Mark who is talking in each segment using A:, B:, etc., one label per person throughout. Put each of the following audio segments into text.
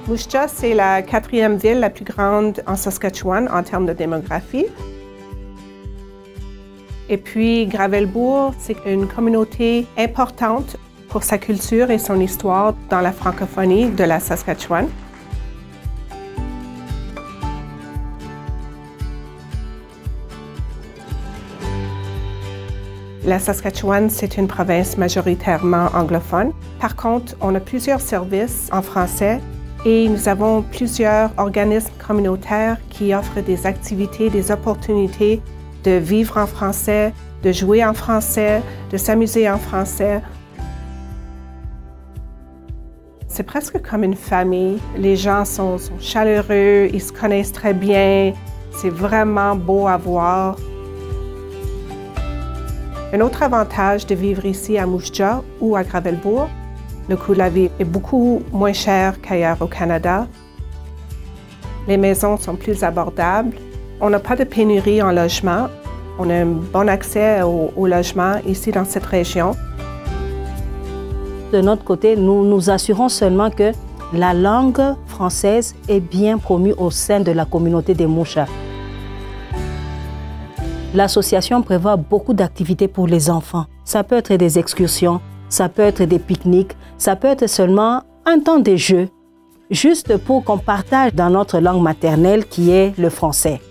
A: Moose Jaw, c'est la 4e ville la plus grande en Saskatchewan en termes de démographie. Et puis, Gravelbourg, c'est une communauté importante pour sa culture et son histoire dans la francophonie de la Saskatchewan. La Saskatchewan, c'est une province majoritairement anglophone. Par contre, on a plusieurs services en français et nous avons plusieurs organismes communautaires qui offrent des activités, des opportunités de vivre en français, de jouer en français, de s'amuser en français. C'est presque comme une famille. Les gens sont chaleureux, ils se connaissent très bien. C'est vraiment beau à voir. Un autre avantage de vivre ici à Moose Jaw ou à Gravelbourg, le coût de la vie est beaucoup moins cher qu'ailleurs au Canada. Les maisons sont plus abordables. On n'a pas de pénurie en logement. On a un bon accès au logement ici dans cette région.
B: De notre côté, nous nous assurons seulement que la langue française est bien promue au sein de la communauté des Mouchas. L'association prévoit beaucoup d'activités pour les enfants. Ça peut être des excursions, ça peut être des pique-niques, ça peut être seulement un temps de jeu, juste pour qu'on partage dans notre langue maternelle qui est le français.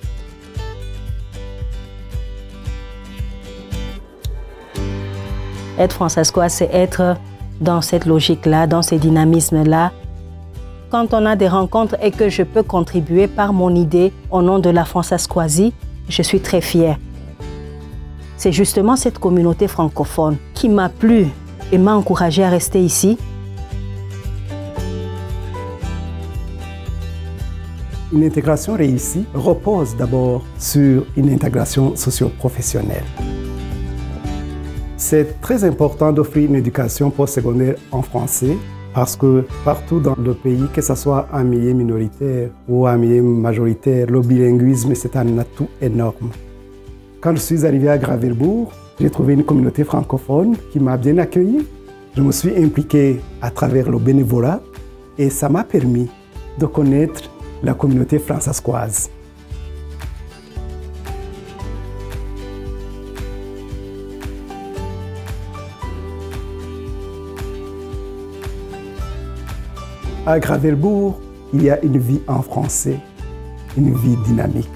B: Être francescois, c'est être dans cette logique-là, dans ce dynamisme-là. Quand on a des rencontres et que je peux contribuer par mon idée au nom de la francescoisie, je suis très fière. C'est justement cette communauté francophone qui m'a plu et m'a encouragée à rester ici.
C: Une intégration réussie repose d'abord sur une intégration socio-professionnelle. C'est très important d'offrir une éducation postsecondaire en français parce que partout dans le pays, que ce soit un milieu minoritaire ou un milieu majoritaire, le bilinguisme, c'est un atout énorme. Quand je suis arrivé à Gravelbourg, j'ai trouvé une communauté francophone qui m'a bien accueilli. Je me suis impliqué à travers le bénévolat et ça m'a permis de connaître la communauté francescoise. À Gravelbourg, il y a une vie en français, une vie dynamique.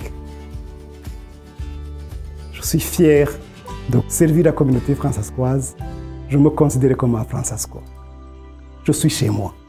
C: Je suis fier de servir la communauté francescoise. Je me considère comme un francescois. Je suis chez moi.